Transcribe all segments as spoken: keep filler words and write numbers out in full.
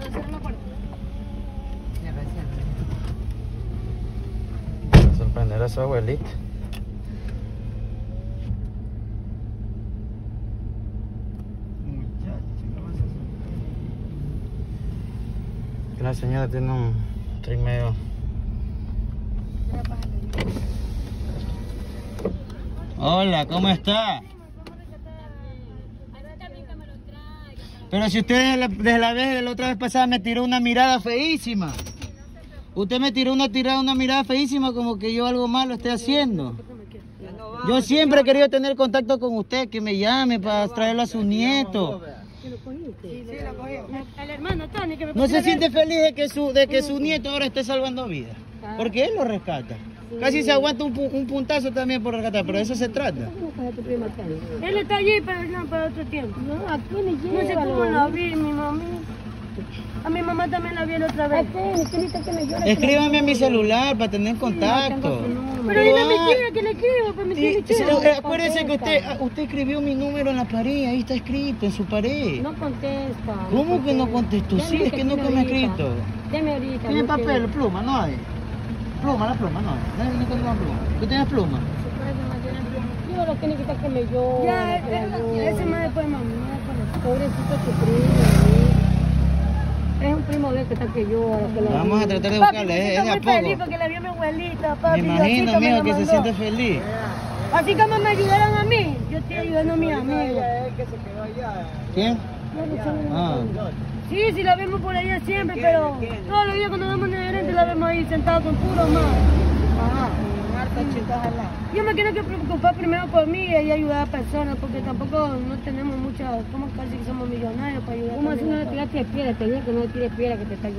Va a sorprender a su abuelita. La señora tiene un tren medio. Hola, ¿cómo está? Pero si usted desde la, desde la vez de la otra vez pasada me tiró una mirada feísima. Usted me tiró una tirada, una mirada feísima como que yo algo malo estoy haciendo. Yo siempre he querido tener contacto con usted, que me llame para traerlo a su nieto. Sí, lo cogí. El hermano Tony que me ¿No se siente feliz de que su, de que su nieto ahora esté salvando vidas? Porque él lo rescata. Casi se aguanta un, un puntazo también por rescatar, pero de eso se trata. Él está allí, pero no para otro tiempo. No, aquí me lleva. No sé cómo la vi, mi mami. A mi mamá también la vi la otra vez. Escríbame a mi celular para tener contacto. Pero dime mi tía que le escribo, para mi tía mi tía. Acuérdese que usted, usted escribió mi número en la pared, ahí está escrito, en su pared. No contesta. ¿Cómo que no contestó? Sí, es que nunca me ha escrito. Deme ahorita. ¿Tiene papel, pluma? No hay. Pluma, la pluma, no hay. No tengo una pluma. ¿Tú tienes pluma? Yo lo tiene que estar que me llora. Ya, ese más después, mami. Pobrecito tu primo. Es un primo de él que está que llora. Que Vamos a tratar de buscarle, es de a poco. Feliz porque la vio mi abuelita, papi. Me imagino, mijo, que se siente feliz. Así como me ayudaron a mí, yo estoy ayudando a mi amigo. ¿Quién? Ah. Sí, sí, la vemos por allá siempre, pero todos los días cuando vemos en el gerente la vemos ahí sentada con puro más. Ajá. Yo me quiero que preocupar primero por mí y ayudar a personas, porque tampoco no tenemos mucha, como casi que somos millonarios para ayudar. ¿Cómo si no le tiraste piedra? Te digo que no le tires piedra, que te está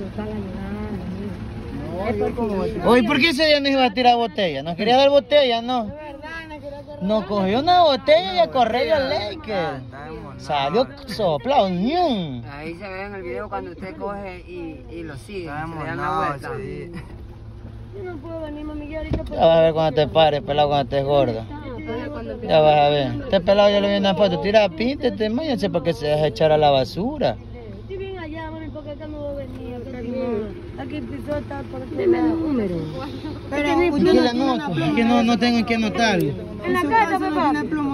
ayudando. Oye, ¿por qué ese día nos iba a tirar botella? ¿Nos quería dar botella, no? Nos cogió una botella y a correr al Laker. Salió soplado. ¡Nium! Ahí se ve en el video cuando usted coge y, y lo sigue. Estamos, se dan no, la vuelta. sí. Yo no puedo venir, mami, ahorita porque... Ya vas a ver cuando te pares, pelado, cuando estés gordo. Ya vas a ver. Este pelado ya lo vi en la foto. Tira, píntate, váyanse porque se deja echar a la basura. Estoy bien allá, mami, porque acá no voy a venir. Aquí empezó a estar por otro lado. número. Pero yo la anoto, es que no, no tengo en qué anotarlo. En la casa, papá.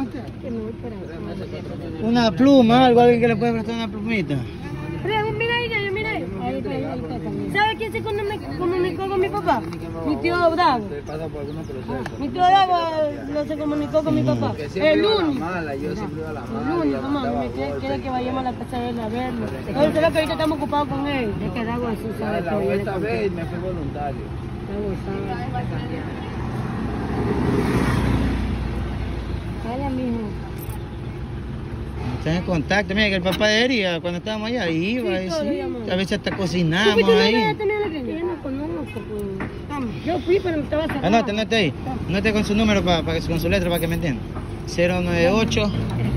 Una pluma, algo, alguien que le puede prestar una plumita. Mira, mira ahí, mira ahí. Ahí está, ahí está. ¿Sabe quién se comunicó con mi papá? Mi tío Dago. Mi tío Dago lo se comunicó con mi papá. El único. El único, mamá, me quiere que vayamos a la casa de él a verlo. Pero será que ahorita estamos ocupados con él. Es que Dago así sabe todo. Esta vez me fui voluntario. Dago sabe. Vaya, mijo. Están en contacto, mira que el papá de Erika cuando estábamos allá iba, Sí, y todo sí, lo llamamos. a veces hasta cocinamos Sí, ahí. yo no conozco, pues. Vamos, yo fui, pero me estaba cerrado. Anote, anote ahí, anote con su número, pa, pa, con su letra para que me entiendan. cero nueve ocho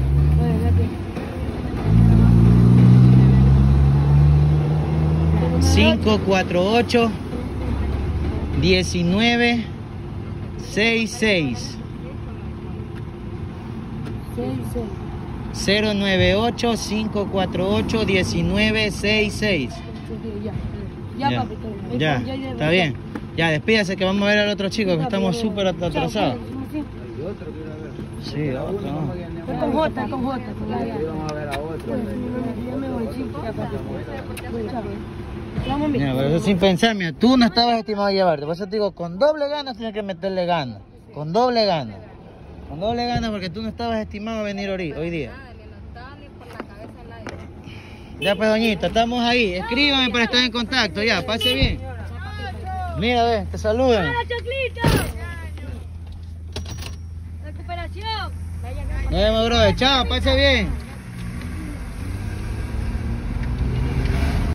cinco cuatro ocho diecinueve sesenta y seis. cero nueve ocho cinco cuatro ocho diecinueve sesenta y seis. Ya, Ya, papi, todo. ya, Ya, ya, está ya. bien. Ya, despídase que vamos a ver al otro chico que estamos súper atrasados. Sí, otro. ¿no? Estoy con Jota, con Jota. con la- Vamos a ver a otro. Ya me voy, chico. Ya, papi. Vamos, mi. Mira, pero eso sin pensar, mira, tú no estabas estimado a llevarte. Por eso te digo, con doble ganas tienes que meterle ganas. Con doble ganas. Con doble ganas porque tú no estabas estimado a venir hoy, hoy día. Ya pues, doñita, estamos ahí. Escríbame para estar en contacto, ya, pase bien. Mira, ve, te saludan. ¡Hola, Choclito! Recuperación. Nos vemos, brother. Chao, pase bien.